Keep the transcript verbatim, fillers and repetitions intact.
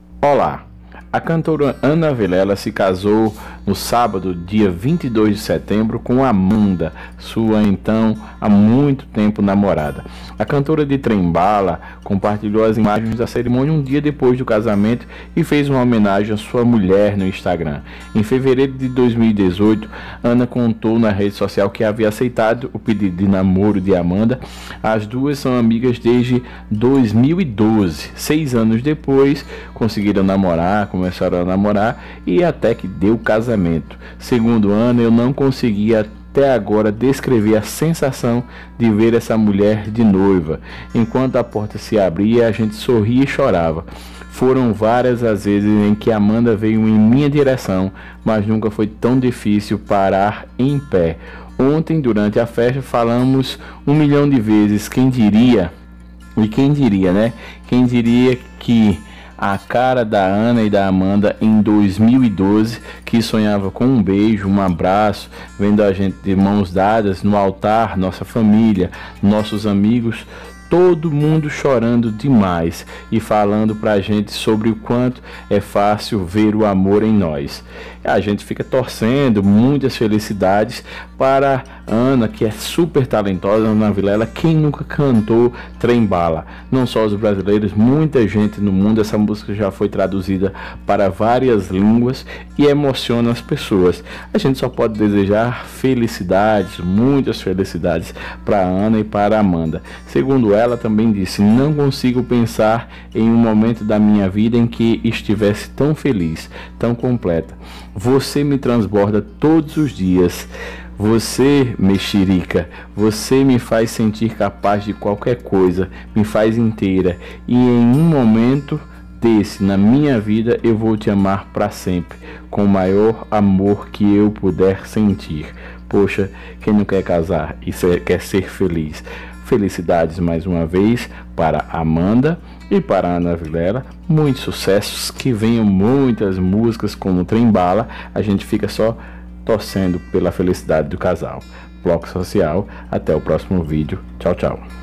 Olá, a cantora Ana Vilela se casou no sábado, dia vinte e dois de setembro, com Amanda, sua então há muito tempo namorada. A cantora de Trembala compartilhou as imagens da cerimônia um dia depois do casamento e fez uma homenagem à sua mulher no Instagram. Em fevereiro de dois mil e dezoito, Ana contou na rede social que havia aceitado o pedido de namoro de Amanda. As duas são amigas desde dois mil e doze. Seis anos depois, conseguiram namorar, começaram a namorar e até que deu casamento. Segundo Ana, eu não consegui até agora descrever a sensação de ver essa mulher de noiva. Enquanto a porta se abria, a gente sorria e chorava. Foram várias as vezes em que Amanda veio em minha direção, mas nunca foi tão difícil parar em pé. Ontem, durante a festa, falamos um milhão de vezes. Quem diria, e quem diria, né? Quem diria que a cara da Ana e da Amanda em dois mil e doze, que sonhava com um beijo, um abraço, vendo a gente de mãos dadas no altar, nossa família, nossos amigos, todo mundo chorando demais e falando pra gente sobre o quanto é fácil ver o amor em nós. A gente fica torcendo, muitas felicidades para Ana, que é super talentosa. Ana Vilela, quem nunca cantou Trembala? Não só os brasileiros, muita gente no mundo. Essa música já foi traduzida para várias línguas e emociona as pessoas. A gente só pode desejar felicidades, muitas felicidades para Ana e para Amanda. Segundo ela, também disse: não consigo pensar em um momento da minha vida em que estivesse tão feliz, tão completa. Você me transborda todos os dias. Você, mexerica, você me faz sentir capaz de qualquer coisa, me faz inteira. E em um momento desse na minha vida eu vou te amar para sempre, com o maior amor que eu puder sentir. Poxa, quem não quer casar e quer ser feliz? Felicidades mais uma vez para Amanda e para Ana Vilela. Muitos sucessos, que venham muitas músicas como Trembala. A gente fica só torcendo pela felicidade do casal. Bloco Social, até o próximo vídeo. Tchau, tchau.